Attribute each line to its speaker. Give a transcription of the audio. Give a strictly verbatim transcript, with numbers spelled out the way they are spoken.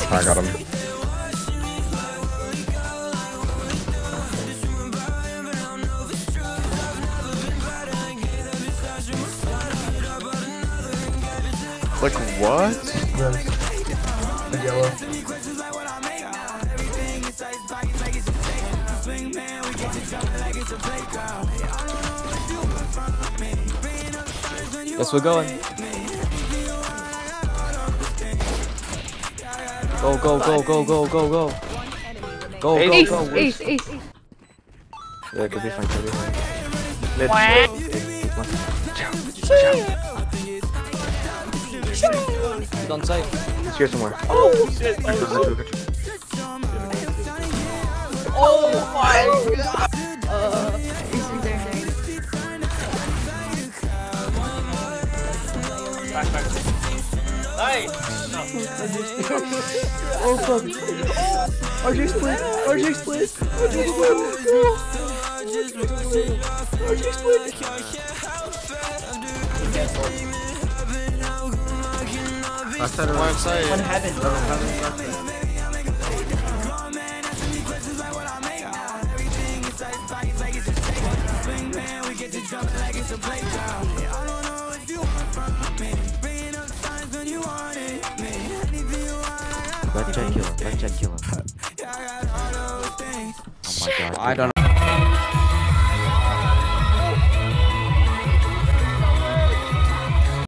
Speaker 1: I got him.
Speaker 2: Like what?
Speaker 3: Yes. The yellow.
Speaker 4: Guess we're going. Go, go, go, go, go, go, go. Go, go,
Speaker 5: Ace,
Speaker 4: go.
Speaker 5: ace, ace, ace.
Speaker 4: Yeah, could be fine, could be fine. Mid. He's on site.
Speaker 2: He's here somewhere.
Speaker 5: Oh shit! Oh, oh my god! Uh, ace right there.
Speaker 6: Back, back. Nice!
Speaker 5: Oh fuck! R J split! R J split! R J split! R J split!
Speaker 1: I said it
Speaker 2: One
Speaker 1: right.
Speaker 2: side.
Speaker 5: On heaven!
Speaker 4: Back check kill him, back check kill him. Oh my god.
Speaker 1: I don't